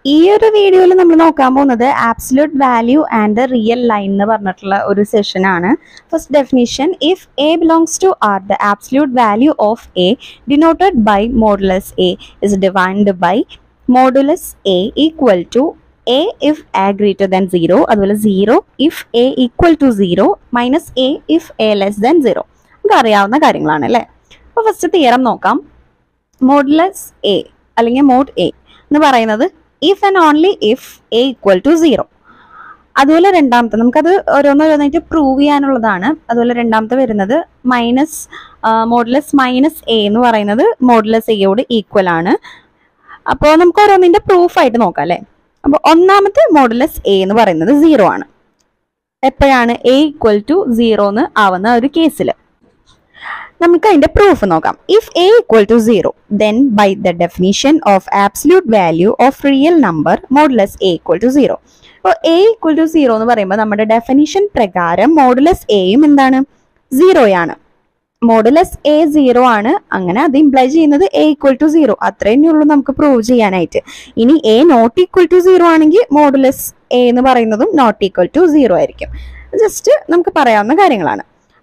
ഈ ഒരു വീഡിയോയിൽ നമ്മൾ നോക്കാൻ പോകുന്നത് absolute value and real line എന്ന് പറഞ്ഞിട്ടുള്ള ഒരു സെഷൻ ആണ്. First definition, if A belongs to R the absolute value of A denoted by modulus A is defined by modulus A equal to A if A greater than 0, അതുപോലെ 0 if A equal to 0 minus A if A less than 0. നമുക്ക് അറിയാവുന്ന കാര്യങ്ങളാണ് അല്ലേ. അപ്പോൾ first theorem നോക്കാം. Modulus A അല്ലെങ്കിൽ mod a എന്ന് പറയുന്നത് if and only if A equal to 0. അതുപോലെ രണ്ടാമത്തെ നമുക്കത് ഓരോന്നോരോന്നായിട്ട് പ്രൂവ് ചെയ്യാനുള്ളതാണ്. അതുപോലെ രണ്ടാമത്തെ വരുന്നത് മൈനസ് മോഡുലസ് മൈനസ് എ എന്ന് പറയുന്നത് മോഡുലസ് എയോട് ഈക്വൽ ആണ്. അപ്പോൾ നമുക്ക് ഓരോന്നിന്റെ പ്രൂഫായിട്ട് നോക്കാം അല്ലേ. അപ്പോൾ ഒന്നാമത്തെ മോഡുലസ് എ എന്ന് പറയുന്നത് 0 ആണ്. എപ്പോഴാണ് എ ഈക്വൽ ടു 0 എന്ന് ആവുന്ന ഒരു കേസിൽ നമുക്ക് അതിന്റെ പ്രൂഫ് നോക്കാം. If A equal to 0 then by the definition of absolute value of real number modulus a equal to 0. അപ്പോൾ എ ഈക്വൽ ടു 0 എന്ന് പറയുമ്പോൾ നമ്മുടെ ഡെഫിനിഷൻ പ്രകാരം മോഡുലസ് എയും എന്താണ് 0 ആണ്. മോഡുലസ് എ 0 ആണ്. അങ്ങനെ അത് ഇംപ്ലൈ ചെയ്യുന്നത് എ ഈക്വൽ ടു 0. അത്രയേ ഉള്ളൂ നമുക്ക് പ്രൂവ് ചെയ്യാനായിട്ട്. ഇനി എ നോട്ട് ഈക്വൽ ടു 0 ആണെങ്കിൽ മോഡുലസ് എ എന്ന് പറയുന്നതും നോട്ട് ഈക്വൽ ടു 0 ആയിരിക്കും. ജസ്റ്റ് നമുക്ക് പറയാവുന്ന കാര്യങ്ങളാണ്.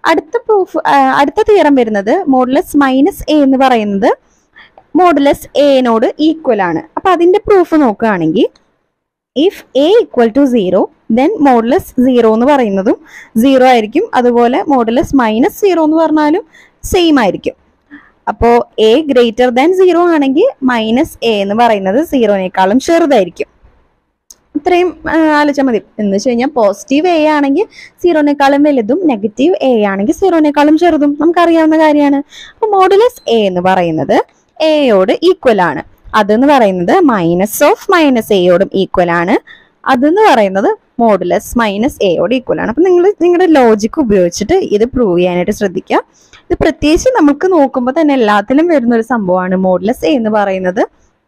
അടുത്ത തിയറം വരുന്നത് മോഡുലസ് മൈനസ് എ എന്ന് പറയുന്നത് മോഡുലസ് എനോട് ഈക്വൽ ആണ്. അപ്പൊ അതിന്റെ പ്രൂഫ് നോക്കുകയാണെങ്കിൽ if A equal to 0 then modulus 0 എന്ന് പറയുന്നതും 0 ആയിരിക്കും. അതുപോലെ മോഡുലസ് മൈനസ് 0 എന്ന് പറഞ്ഞാലും സെയിം ആയിരിക്കും. അപ്പോൾ എ ഗ്രേറ്റർ ദാൻ 0 ആണെങ്കിൽ മൈനസ് എ എന്ന് പറയുന്നത് 0നേക്കാളും ചെറുതായിരിക്കും. ഇത്രയും ആലോചിച്ചാൽ മതി. എന്ന് വെച്ച് കഴിഞ്ഞാൽ പോസിറ്റീവ് എ ആണെങ്കിൽ 0നേക്കാളും വലുതും നെഗറ്റീവ് എ ആണെങ്കിൽ 0നേക്കാളും ചെറുതും നമുക്കറിയാവുന്ന കാര്യമാണ്. അപ്പോൾ മോഡുലസ് എ എന്ന് പറയുന്നത് എയോട് ഈക്വൽ ആണ്. അതെന്ന് പറയുന്നത് മൈനസ് ഓഫ് മൈനസ് എയോടും ഈക്വൽ ആണ്. അതെന്ന് പറയുന്നത് മോഡുലസ് മൈനസ് എയോട് ഈക്വൽ ആണ്. അപ്പം നിങ്ങളുടെ ലോജിക്ക് ഉപയോഗിച്ചിട്ട് ഇത് പ്രൂവ് ചെയ്യാനായിട്ട് ശ്രദ്ധിക്കുക. ഇത് പ്രത്യേകിച്ച് നമുക്ക് നോക്കുമ്പോൾ തന്നെ എല്ലാത്തിലും വരുന്നൊരു സംഭവമാണ്. മോഡുലസ് എ എന്ന് പറയുന്നത്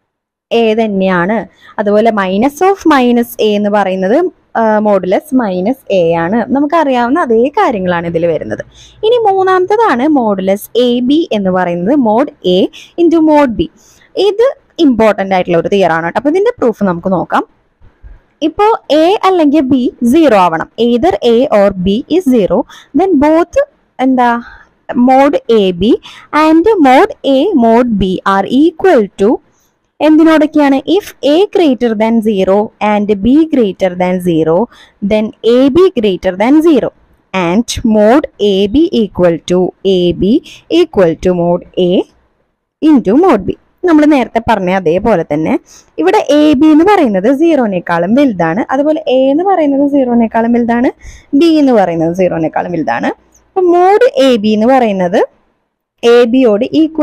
എ തന്നെയാണ്. അതുപോലെ മൈനസ് ഓഫ് മൈനസ് എ എന്ന് പറയുന്നത് മോഡുലസ് മൈനസ് എ ആണ്. നമുക്കറിയാവുന്ന അതേ കാര്യങ്ങളാണ് ഇതിൽ വരുന്നത്. ഇനി മൂന്നാമത്തതാണ് മോഡുലസ് എ ബി എന്ന് പറയുന്നത് mod A into mod B. ഇത് ഇമ്പോർട്ടൻ്റ് ആയിട്ടുള്ള ഒരു തിയറാണ് കേട്ടോ. അപ്പോൾ ഇതിന്റെ പ്രൂഫ് നമുക്ക് നോക്കാം. ഇപ്പോൾ എ അല്ലെങ്കിൽ ബി 0 ആവണം. either A or B is 0 then both എന്താ mod A B and mod A mod B are equal to എന്തിനോടൊക്കെയാണ്? If A greater than 0 and B greater than 0 then A B greater than 0 and mod A B equal to A B equal to mod A into mod B. നമ്മൾ നേരത്തെ പറഞ്ഞ അതേപോലെ തന്നെ ഇവിടെ A B എന്ന് പറയുന്നത് 0നേക്കാളും വലുതാണ്. അതുപോലെ എ എന്ന് പറയുന്നത് 0നേക്കാളും വലുതാണ്. ബി എന്ന് പറയുന്നത് 0നേക്കാളും വലുതാണ്. അപ്പൊ മോഡ് എ ബി എന്ന് പറയുന്നത് എ ബിയോട്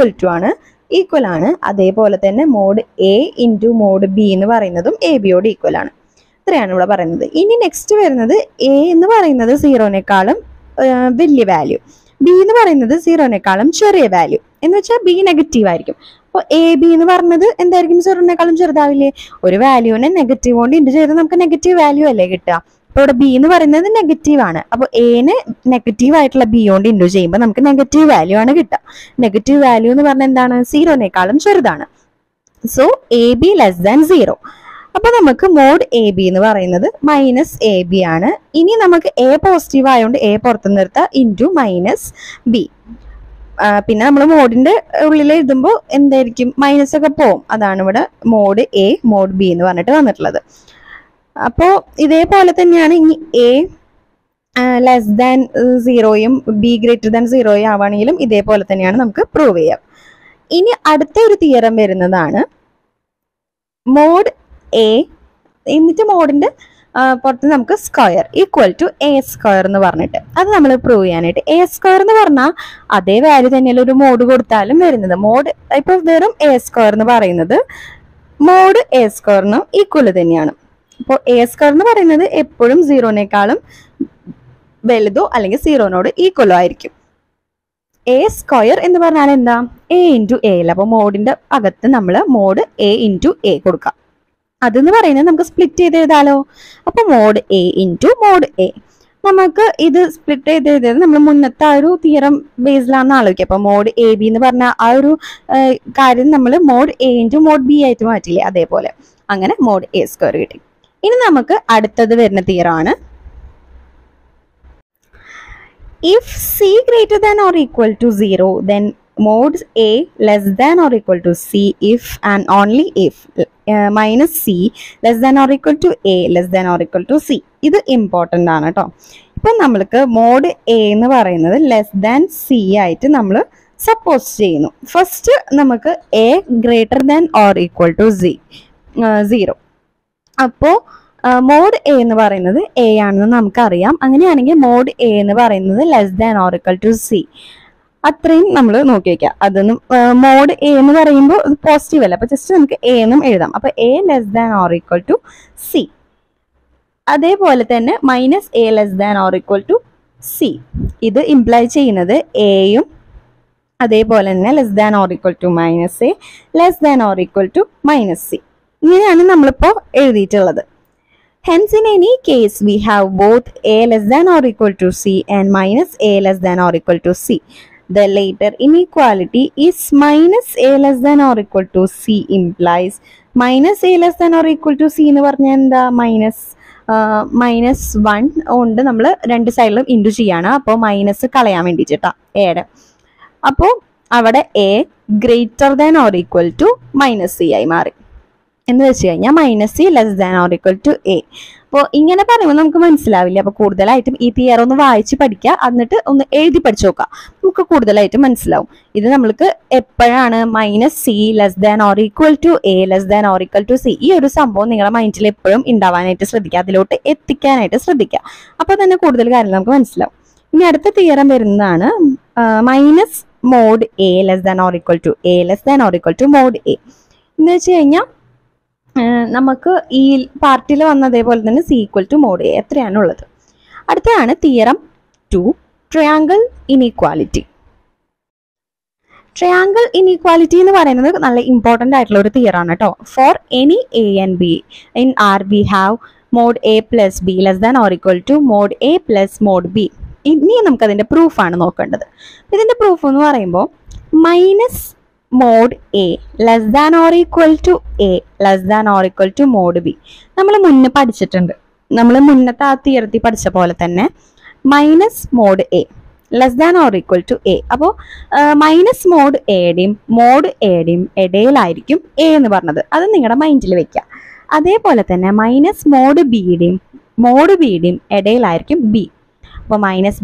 ഈക്വൽ ആണ്. അതേപോലെ തന്നെ mod A into mod B എന്ന് പറയുന്നതും എ ബിയോട് ഈക്വൽ ആണ്. ഇത്രയാണ് ഇവിടെ പറയുന്നത്. ഇനി നെക്സ്റ്റ് വരുന്നത് എ എന്ന് പറയുന്നത് 0നേക്കാളും വലിയ വാല്യൂ, ബി എന്ന് പറയുന്നത് 0നേക്കാളും ചെറിയ വാല്യൂ. എന്ന് വെച്ചാൽ ബി നെഗറ്റീവ് ആയിരിക്കും. അപ്പോൾ എ ബി എന്ന് പറഞ്ഞത് എന്തായിരിക്കും? 0നേക്കാളും ചെറുതാവില്ലേ? ഒരു വാല്യൂവിനെ നെഗറ്റീവ് കൊണ്ട് ഇൻറ്റു ചെയ്ത് നമുക്ക് നെഗറ്റീവ് വാല്യൂ അല്ലേ കിട്ടുക. അപ്പോൾ ഇവിടെ ബി എന്ന് പറയുന്നത് നെഗറ്റീവ് ആണ്. അപ്പോൾ എനെ നെഗറ്റീവ് ആയിട്ടുള്ള ബി കൊണ്ട് ഇൻറ്റു ചെയ്യുമ്പോൾ നമുക്ക് നെഗറ്റീവ് വാല്യൂ ആണ് കിട്ടുക. നെഗറ്റീവ് വാല്യൂ എന്ന് പറഞ്ഞാൽ എന്താണ്? 0നേക്കാളും ചെറുതാണ്. So A B less than 0. അപ്പൊ നമുക്ക് മോഡ് എ ബി എന്ന് പറയുന്നത് മൈനസ് എ ബി ആണ്. ഇനി നമുക്ക് എ പോസിറ്റീവ് ആയതുകൊണ്ട് എ പുറത്തു നിർത്താം ഇൻറ്റു മൈനസ് ബി. പിന്നെ നമ്മൾ മോഡിന്റെ ഉള്ളിൽ എഴുതുമ്പോൾ എന്തായിരിക്കും? മൈനസ് ഒക്കെ പോവും. അതാണ് ഇവിടെ മോഡ് എ മോഡ് ബി എന്ന് പറഞ്ഞിട്ട് വന്നിട്ടുള്ളത്. അപ്പോൾ ഇതേപോലെ തന്നെയാണ് ഇനി എ ലെസ് ദാൻ 0യും ബി ഗ്രേറ്റർ ദാൻ 0യും ആവുകയാണെങ്കിലും ഇതേപോലെ തന്നെയാണ് നമുക്ക് പ്രൂവ് ചെയ്യാം. ഇനി അടുത്ത ഒരു തിയറം വരുന്നതാണ് മോഡ് എ എന്നിട്ട് മോഡിന്റെ പുറത്ത് നമുക്ക് square equal to a square എന്ന് പറഞ്ഞിട്ട് അത് നമ്മൾ പ്രൂവ് ചെയ്യാനായിട്ട് എ സ്ക്വയർ എന്ന് പറഞ്ഞാൽ അതേ വാല്യൂ തന്നെയല്ല ഒരു മോഡ് കൊടുത്താലും വരുന്നത്. മോഡ് ഇപ്പൊ വെറും എ സ്ക്വയർ എന്ന് പറയുന്നത് മോഡ് എ സ്ക്വയറിനും ഈക്വൽ തന്നെയാണ്. അപ്പോൾ എ സ്ക്വയർ എന്ന് പറയുന്നത് എപ്പോഴും 0നേക്കാളും വലുതോ അല്ലെങ്കിൽ 0നോട് ഈക്വലോ ആയിരിക്കും. എ സ്ക്വയർ എന്ന് പറഞ്ഞാൽ എന്താ? എ ഇൻറ്റു എ അല്ല. അപ്പോൾ മോഡിന്റെ അകത്ത് നമ്മൾ മോഡ് എ ഇൻറ്റു എ കൊടുക്കാം. അതെന്ന് പറയുന്നത് നമുക്ക് സ്പ്ലിറ്റ് ചെയ്ത് എഴുതാലോ. അപ്പൊ mod A into mod a നമുക്ക് ഇത് സ്പ്ലിറ്റ് ചെയ്ത് എഴുതിയത് നമ്മൾ മുന്നത്തെ ആ ഒരു തിയറം ബേസിലാണെന്ന് ആലോചിക്കുക. അപ്പൊ മോഡ് എ ബി എന്ന് പറഞ്ഞ ആ ഒരു കാര്യം നമ്മൾ mod A into mod b ആയിട്ട് മാറ്റില്ലേ, അതേപോലെ. അങ്ങനെ മോഡ് എ സ്ക്വയർ കിട്ടി. ഇനി നമുക്ക് അടുത്തത് വരുന്ന തിയറാണ് if c greater than or equal to 0 then mod a less than or equal to c if and only if minus c less than or equal to a less than or equal to c. ഇത് important ആണ് കേട്ടോ. ഇപ്പം നമ്മൾക്ക് mode a എന്ന് പറയുന്നത് less than C ആയിട്ട് നമ്മൾ suppose ചെയ്യുന്നു. ഫസ്റ്റ് നമുക്ക് a greater than or equal to 0. അപ്പോൾ മോഡ് എ എന്ന് പറയുന്നത് എ ആണെന്ന് നമുക്കറിയാം. അങ്ങനെയാണെങ്കിൽ മോഡ് എ എന്ന് പറയുന്നത് less than or equal to c. അത്രയും നമ്മൾ നോക്കി വയ്ക്കുക. അതൊന്നും മോഡ് എ എന്ന് പറയുമ്പോൾ ഇത് പോസിറ്റീവ് അല്ല, അപ്പോൾ ജസ്റ്റ് നമുക്ക് എ എന്നും എഴുതാം. അപ്പോൾ a less than or equal to c. അതേപോലെ തന്നെ minus a less than or equal to c. ഇത് ഇംപ്ലൈ ചെയ്യുന്നത് എയും അതേപോലെ തന്നെ less than or equal to minus a less than or equal to minus c. ഇങ്ങനെയാണ് നമ്മളിപ്പോൾ എഴുതിയിട്ടുള്ളത്. Hence, in any case, we have both a less than or equal to c and minus a less than or equal to c. The later inequality is minus a less than or equal to c implies minus a less than or equal to c എന്ന് പറഞ്ഞാൽ എന്താ, minus 1 കൊണ്ട് നമ്മൾ രണ്ട് സൈഡിലും into ചെയ്യാണ്. അപ്പോൾ minus കളയാൻ വേണ്ടിയിട്ടാ എയുടെ. അപ്പോൾ അവിടെ a greater than or equal to minus c ആയി മാറി എന്ന് വെച്ച് കഴിഞ്ഞാൽ minus c less than or equal to a. അപ്പോൾ ഇങ്ങനെ പറയുമ്പോൾ നമുക്ക് മനസ്സിലാവില്ല. അപ്പോൾ കൂടുതലായിട്ടും ഈ തിയറി ഒന്ന് വായിച്ച് പഠിക്കുക, എന്നിട്ട് ഒന്ന് എഴുതി പഠിച്ചു നോക്കുക, നമുക്ക് കൂടുതലായിട്ട് മനസ്സിലാവും. ഇത് നമ്മൾക്ക് എപ്പോഴാണ് minus c less than or equal to a less than or equal to c, ഈ ഒരു സംഭവം നിങ്ങളുടെ മൈൻഡിൽ എപ്പോഴും ഉണ്ടാവാനായിട്ട് ശ്രദ്ധിക്കുക, അതിലോട്ട് എത്തിക്കാനായിട്ട് ശ്രദ്ധിക്കുക. അപ്പോൾ തന്നെ കൂടുതൽ കാര്യങ്ങൾ നമുക്ക് മനസ്സിലാവും. ഇനി അടുത്ത തിയറം വരുന്നതാണ് minus mod a less than or equal to a less than or equal to mod a എന്ന് വെച്ച് കഴിഞ്ഞാൽ നമുക്ക് ഈ പാർട്ടിൽ വന്ന അതേപോലെ തന്നെ c equal to mod a എത്രയാണുള്ളത്. അടുത്തതാണ് theorem 2 triangle inequality. Triangle inequality എന്ന് പറയുന്നത് നല്ല ഇമ്പോർട്ടൻ്റ് ആയിട്ടുള്ള ഒരു തിയറാണ് കേട്ടോ. For any a and b in R we have mod a plus b less than or equal to mod a plus mod b. ഇനി നമുക്കതിൻ്റെ പ്രൂഫാണ് നോക്കേണ്ടത്. ഇതിൻ്റെ പ്രൂഫ് എന്ന് പറയുമ്പോൾ minus mod a less than or equal to a less than or equal to mod B നമ്മൾ മുന്നേ പഠിച്ചിട്ടുണ്ട്. നമ്മൾ മുന്നത്തെ ആ തിയറത്തിൽ പഠിച്ച പോലെ തന്നെ minus mod a less than or equal to a. അപ്പോൾ മൈനസ് മോഡ് എയുടെയും ഇടയിലായിരിക്കും എ എന്ന് പറഞ്ഞത്. അത് നിങ്ങളുടെ മൈൻഡിൽ വെക്കുക. അതേപോലെ തന്നെ മൈനസ് മോഡ് ബിയുടെയും ഇടയിലായിരിക്കും ബി. അപ്പോൾ minus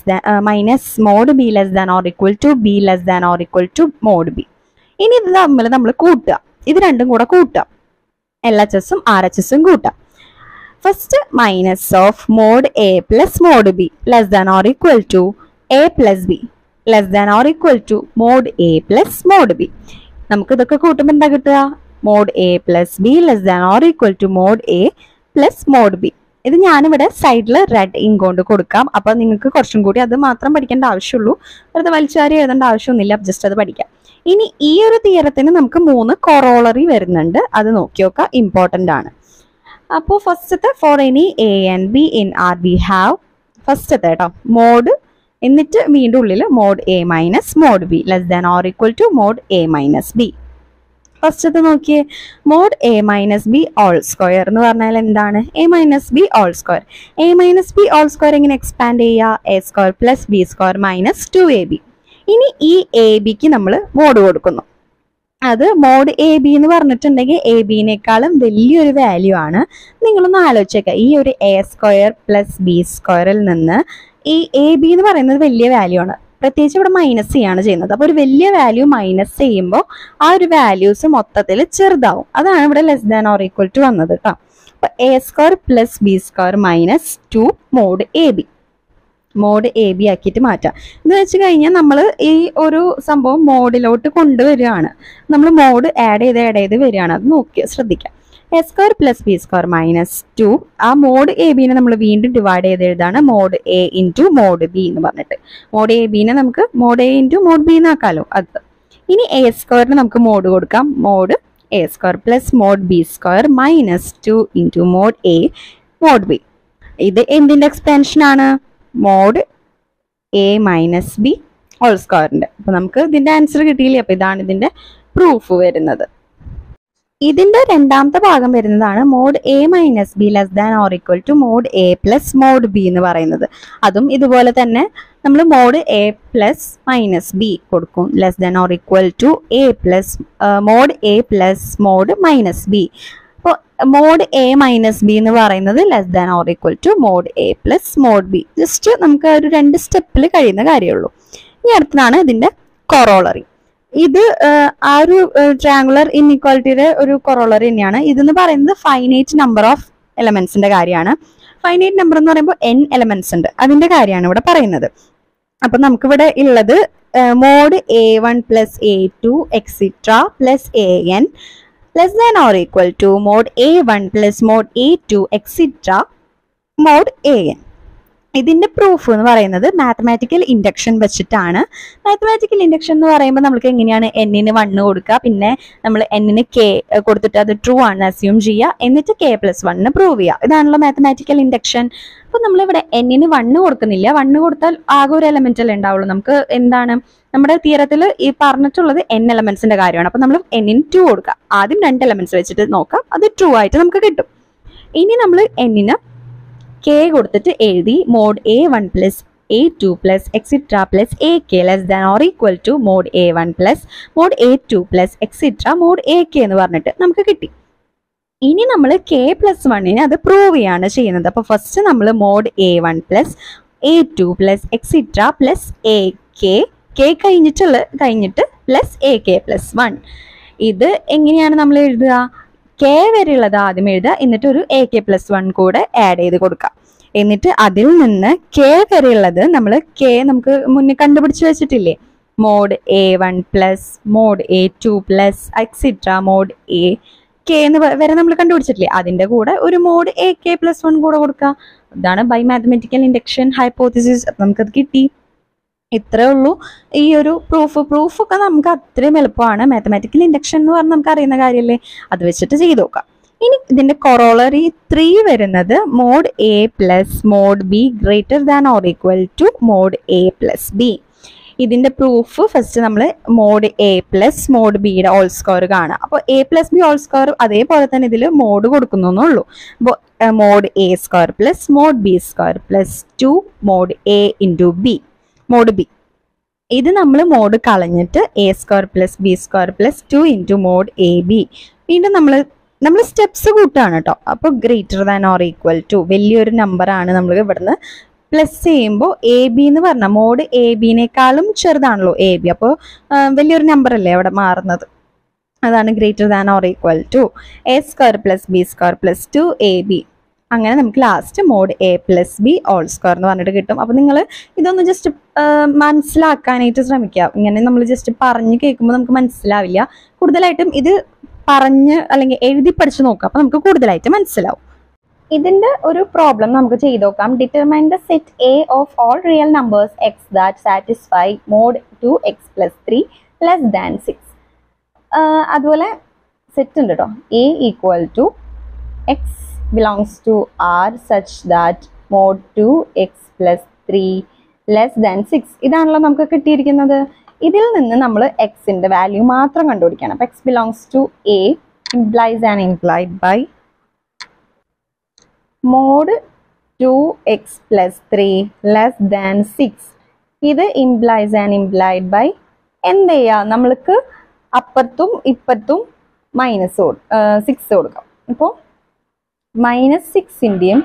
mod b less than or equal to b less than or equal to mod b. ഇനി ഇത് തമ്മിൽ നമ്മൾ കൂട്ടുക, ഇത് രണ്ടും കൂടെ കൂട്ടുക, LHSഉം RHSഉം കൂട്ടാം. First minus of mod a plus mod b less than or equal to a plus b less than or equal to mod a plus mod b. നമുക്ക് ഇതൊക്കെ കൂട്ടുമ്പോൾ എന്താ കിട്ടുക, mod a plus b less than or equal to mod a plus mod B. ഇത് ഞാനിവിടെ സൈഡിൽ red ink കൊണ്ട് കൊടുക്കാം. അപ്പോൾ നിങ്ങൾക്ക് കുറച്ചും കൂടി അത് മാത്രം പഠിക്കേണ്ട ആവശ്യമുള്ളൂ, വെറുതെ വലിച്ചാരി എഴുതേണ്ട ആവശ്യമൊന്നുമില്ല, ജസ്റ്റ് അത് പഠിക്കാം. ഇനി ഈ ഒരു തിയറത്തിന് നമുക്ക് 3 കൊറോളറി വരുന്നുണ്ട്, അത് നോക്കി നോക്കുക, ഇമ്പോർട്ടൻ്റ് ആണ്. അപ്പോൾ ഫസ്റ്റത്തെ for any a and b in R we have ഫസ്റ്റത്തെ കേട്ടോ മോഡ്, എന്നിട്ട് വീണ്ടും ഉള്ളിൽ mod a minus mod b less than or equal to mod a minus b. ഫസ്റ്റത്തെ നോക്കിയേ, mod a minus b whole square എന്ന് പറഞ്ഞാൽ എന്താണ്, a minus b whole square. A minus b whole square എങ്ങനെ expand ചെയ്യുക, a square plus b square minus 2ab. ഇനി ഈ A ബിക്ക് നമ്മൾ മോഡ് കൊടുക്കുന്നു. അത് മോഡ് എ ബി എന്ന് പറഞ്ഞിട്ടുണ്ടെങ്കിൽ എ ബിനേക്കാളും വലിയൊരു വാല്യൂ ആണ്. നിങ്ങളൊന്ന് ആലോചിച്ചേക്കുക, ഈ ഒരു എ സ്ക്വയർ പ്ലസ് ബി സ്ക്വയറിൽ നിന്ന് ഈ എ ബി എന്ന് പറയുന്നത് വലിയ വാല്യൂ ആണ്. പ്രത്യേകിച്ച് ഇവിടെ മൈനസ് ചെയ്യാണ് ചെയ്യുന്നത്. അപ്പോൾ ഒരു വലിയ വാല്യൂ മൈനസ് ചെയ്യുമ്പോൾ ആ ഒരു വാല്യൂസ് മൊത്തത്തിൽ ചെറുതാവും. അതാണ് ഇവിടെ less than or equal to വന്നത് കേട്ടോ. അപ്പോൾ a square plus b square minus 2 mod A b ആക്കിയിട്ട് മാറ്റാം. എന്ന് വെച്ച് കഴിഞ്ഞാൽ നമ്മൾ ഈ ഒരു സംഭവം മോഡിലോട്ട് കൊണ്ടുവരികയാണ്, നമ്മൾ മോഡ് ആഡ് ചെയ്ത് വരികയാണ്. അത് നോക്കി ശ്രദ്ധിക്കാം. A square plus b square minus 2, ആ മോഡ് എ ബിനെ നമ്മൾ വീണ്ടും ഡിവൈഡ് ചെയ്ത് എഴുതാണ് mod A into mod B എന്ന് പറഞ്ഞിട്ട്. മോഡ് എ ബിനെ നമുക്ക് mod A into mod b എന്നാക്കാമല്ലോ അത്. ഇനി എ സ്ക്വയറിന് നമുക്ക് മോഡ് കൊടുക്കാം, mod a square plus mod b square minus 2 into mod A mod B. ഇത് എന്തിൻ്റെ എക്സ്പാൻഷനാണ്, mod a minus b whole സ്ക്വയറിൻ്റെ. അപ്പോൾ നമുക്ക് ഇതിൻ്റെ ആൻസർ കിട്ടിയില്ലേ. അപ്പോൾ ഇതാണ് ഇതിൻ്റെ പ്രൂഫ് വരുന്നത്. ഇതിന്റെ രണ്ടാമത്തെ ഭാഗം വരുന്നതാണ് mod a minus b less than or equal to mod a plus mod B എന്ന് പറയുന്നത്. അതും ഇതുപോലെ തന്നെ നമ്മൾ mod a plus minus b കൊടുക്കും, less than or equal to a plus mod a plus mod minus b. അപ്പോൾ mod a minus b എന്ന് പറയുന്നത് less than or equal to mod a plus mod b. Just നമുക്ക് ഒരു 2 സ്റ്റെപ്പിൽ കഴിയുന്ന കാര്യമുള്ളൂ. ഇനി അടുത്തതാണ് ഇതിന്റെ കൊറോളറി. ഇത് ആ ഒരു ട്രയാങ്കുലർ ഇൻഇക്വാലിറ്റിയുടെ ഒരു കൊറോളറി തന്നെയാണ്. ഇതെന്ന് പറയുന്നത് ഫൈനൈറ്റ് നമ്പർ ഓഫ് എലമെന്റ്സിന്റെ കാര്യമാണ്. ഫൈനൈറ്റ് നമ്പർ എന്ന് പറയുമ്പോൾ n എലമെന്റ്സ് ഉണ്ട്, അതിന്റെ കാര്യമാണ് ഇവിടെ പറയുന്നത്. അപ്പൊ നമുക്കിവിടെ ഉള്ളത് mod A1 plus A2 extra plus AN less than or equal to mod A1 plus mod A2 extra mod AN. ഇതിന്റെ പ്രൂഫ് എന്ന് പറയുന്നത് മാത്തമാറ്റിക്കൽ ഇൻഡക്ഷൻ വെച്ചിട്ടാണ്. മാത്തമാറ്റിക്കൽ ഇൻഡക്ഷൻ എന്ന് പറയുമ്പോൾ നമുക്ക് എങ്ങനെയാണ് n-ന് 1 കൊടുക്കുക, പിന്നെ നമ്മൾ n-ന് k കൊടുത്തിട്ട് അത് ട്രൂ ആണ് അസ്യൂം ചെയ്യുക, എന്നിട്ട് k പ്ലസ് 1 പ്രൂവ് ചെയ്യുക. ഇതാണല്ലോ മാത്തമാറ്റിക്കൽ ഇൻഡക്ഷൻ. അപ്പൊ നമ്മളിവിടെ n-ന് 1 കൊടുക്കുന്നില്ല. 1 കൊടുത്താൽ ആകെ ഒരു എലമെന്റ് അല്ലേ ഉണ്ടാവുള്ളൂ. നമുക്ക് എന്താണ് നമ്മുടെ തിയറത്തിൽ ഈ പറഞ്ഞിട്ടുള്ളത് n എലമെന്റ്സിന്റെ കാര്യമാണ്. അപ്പൊ നമ്മൾ n-ന് 2 കൊടുക്കുക. ആദ്യം 2 എലമെന്റ്സ് വെച്ചിട്ട് നോക്കാം, അത് ട്രൂ ആയിട്ട് നമുക്ക് കിട്ടും. ഇനി നമ്മൾ n-ന് k കൊടുത്തിട്ട് എഴുതി mod A1 plus A2 plus extra plus AK less than or equal to mod A1 plus mod A2 plus extra mod AK എന്ന് പറഞ്ഞിട്ട് നമുക്ക് കിട്ടി. ഇനി നമ്മൾ k പ്ലസ് 1-ന് അത് പ്രൂവ് ചെയ്യാണ് ചെയ്യുന്നത്. അപ്പോൾ ഫസ്റ്റ് നമ്മൾ mod A1 plus A2 plus extra plus AK k കഴിഞ്ഞിട്ട് പ്ലസ് AK പ്ലസ് 1. ഇത് എങ്ങനെയാണ് നമ്മൾ എഴുതുക? k വരെയുള്ളത് ആദ്യം എഴുതുക, എന്നിട്ട് ഒരു AK പ്ലസ് 1 കൂടെ ആഡ് ചെയ്ത് കൊടുക്കുക. എന്നിട്ട് അതിൽ നിന്ന് k വരെയുള്ളത് നമ്മൾ നമുക്ക് മുന്നേ കണ്ടുപിടിച്ച് വെച്ചിട്ടില്ലേ, mod A1 plus mod A2 plus extra mod AK എന്ന് വരെ നമ്മൾ കണ്ടുപിടിച്ചിട്ടില്ലേ, അതിന്റെ കൂടെ ഒരു മോഡ് AK പ്ലസ് 1 കൂടെ കൊടുക്കുക. ഇതാണ് ബൈ മാത്തമാറ്റിക്കൽ ഇൻഡക്ഷൻ ഹൈപ്പോത്തിസിസ്. നമുക്കത് കിട്ടി. ഇത്രേ ഉള്ളൂ ഈ ഒരു പ്രൂഫൊക്കെ നമുക്ക് അത്രയും എളുപ്പമാണ്. മാത്തമാറ്റിക്കൽ ഇൻഡക്ഷൻ എന്ന് പറഞ്ഞാൽ നമുക്ക് അറിയുന്ന കാര്യമല്ലേ, അത് വെച്ചിട്ട് ചെയ്ത് നോക്കാം. ഇനി ഇതിന്റെ കൊറോളറി 3 വരുന്നത് mod A plus mod b greater than or equal to mod A plus b. ഇതിന്റെ പ്രൂഫ് ഫസ്റ്റ് നമ്മൾ മോഡ് A പ്ലസ് മോഡ് ബിയുടെ ഓൾ സ്ക്വയർ കാണാം. അപ്പോൾ A plus b whole square അതേപോലെ തന്നെ ഇതിൽ മോഡ് കൊടുക്കുന്നുള്ളൂ. അപ്പോൾ mod A square plus mod b square plus 2 mod A into b mod B. ഇത് നമ്മൾ മോഡ് കളഞ്ഞിട്ട് A square plus b square plus 2 into mode AB. വീണ്ടും നമ്മൾ സ്റ്റെപ്സ് കൂട്ടുകയാണ് കേട്ടോ. അപ്പോൾ greater than or equal to വലിയൊരു നമ്പറാണ് നമ്മൾ ഇവിടുന്ന് പ്ലസ് ചെയ്യുമ്പോൾ AB എന്ന് പറഞ്ഞാൽ മോഡ് AB-നേക്കാളും ചെറുതാണല്ലോ AB. അപ്പോൾ വലിയൊരു നമ്പർ അല്ലേ അവിടെ മാറുന്നത്, അതാണ് greater than or equal to A square plus b square plus 2 AB. അങ്ങനെ നമുക്ക് last mod A plus b whole square എന്ന് പറഞ്ഞിട്ട് കിട്ടും. അപ്പോൾ നിങ്ങൾ ഇതൊന്ന് ജസ്റ്റ് മനസ്സിലാക്കാനായിട്ട് ശ്രമിക്കുക. ഇങ്ങനെ നമ്മൾ ജസ്റ്റ് പറഞ്ഞ് കേൾക്കുമ്പോൾ നമുക്ക് മനസ്സിലാവില്ല. കൂടുതലായിട്ടും ഇത് പറഞ്ഞ് അല്ലെങ്കിൽ എഴുതി പഠിച്ച് നോക്കുക, അപ്പോൾ നമുക്ക് കൂടുതലായിട്ട് മനസ്സിലാവും. ഇതിന്റെ ഒരു പ്രോബ്ലം നമുക്ക് ചെയ്ത് നോക്കാം. Determine the set A of all real numbers x that satisfy mod 2x plus 3 less than 6. അതുപോലെ സെറ്റ് ഉണ്ട് കേട്ടോ. A equal to x belongs to R such that mod 2x plus 3 less than 6. ഇതാണല്ലോ നമുക്ക് കിട്ടിയിരിക്കുന്നത്. ഇതിൽ നിന്ന് നമ്മൾ എക്സിന്റെ വാല്യൂ മാത്രം കണ്ടുപിടിക്കണം. അപ്പോൾ x belongs to A implies and implied by mod 2x plus 3 less than 6. ഇത് implies and implied by എന്ത് ചെയ്യുക, നമ്മൾക്ക് അപ്പുറത്തും ഇപ്പുറത്തും -6 കൊടുക്കാം. അപ്പോൾ -6-ൻ്റെയും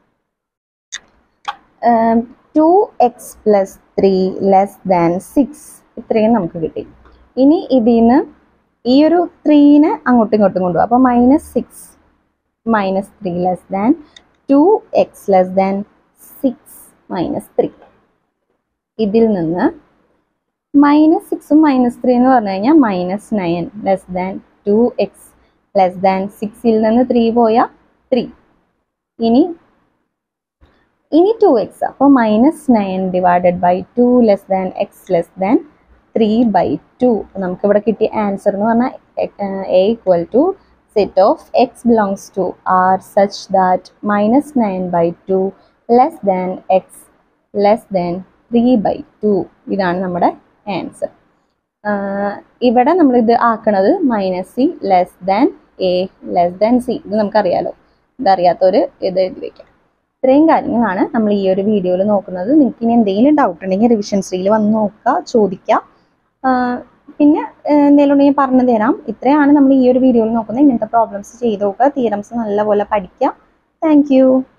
2x plus 3 less than 6 ഇത്രയും നമുക്ക് കിട്ടി. ഇനി ഇതിൽ നിന്ന് ഈ ഒരു 3-നെ അങ്ങോട്ടും ഇങ്ങോട്ടും കൊണ്ടുപോകും. അപ്പോൾ -6 -3 less than 2x less than 6 -3. ഇതിൽ നിന്ന് -6ഉം -3 എന്ന് പറഞ്ഞു കഴിഞ്ഞാൽ -9 less than 2x less than 6-ൽ നിന്ന് 3 പോയാൽ 3. ഇനി 2x. അപ്പോൾ -9 divided by 2 less than x less than 3/2. നമുക്കിവിടെ കിട്ടിയ ആൻസർ എന്ന് പറഞ്ഞാൽ A equal to set of x belongs to R such that -9/2 less than x less than 3/2. ഇതാണ് നമ്മുടെ ആൻസർ. ഇവിടെ നമ്മളിത് ആക്കണത് -c less than a less than c. ഇത് നമുക്കറിയാലോ. ഇതറിയാത്തവർ ഇത് എഴുതി വയ്ക്കാം. ഇത്രയും കാര്യങ്ങളാണ് നമ്മൾ ഈ ഒരു വീഡിയോയിൽ നോക്കുന്നത്. നിങ്ങൾക്ക് ഇനി എന്തെങ്കിലും ഡൗട്ട് ഉണ്ടെങ്കിൽ റിവിഷൻ ശ്രീയിൽ വന്ന് നോക്കുക, ചോദിക്കുക. പിന്നെ എന്തെങ്കിലും ഉണ്ടെങ്കിൽ പറഞ്ഞു തരാം. ഇത്രയാണ് നമ്മൾ ഈ ഒരു വീഡിയോയിൽ നോക്കുന്നത്. ഇങ്ങനത്തെ പ്രോബ്ലംസ് ചെയ്ത് നോക്കുക, തിയറംസ് നല്ലപോലെ പഠിക്കുക. Thank U.